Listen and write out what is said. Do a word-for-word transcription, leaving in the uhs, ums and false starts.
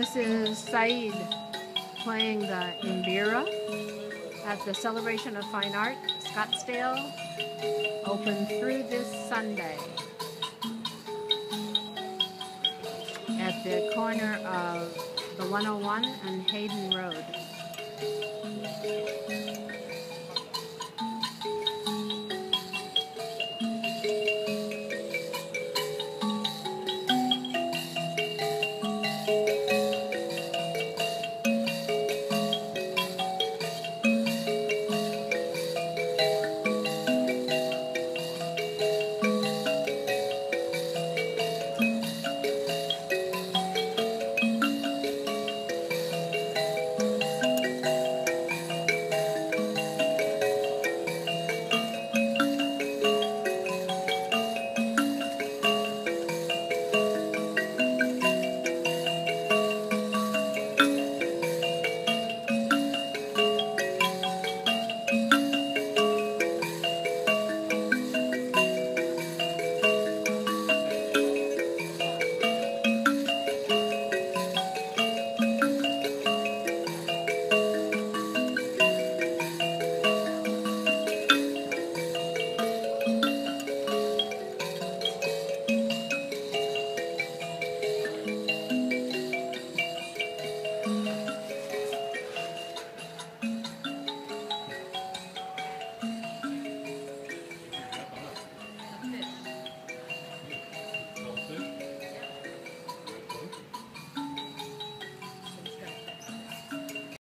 This is Syed playing the Mbira at the Celebration of Fine Art, Scottsdale, open through this Sunday at the corner of the one oh one and Hayden Road.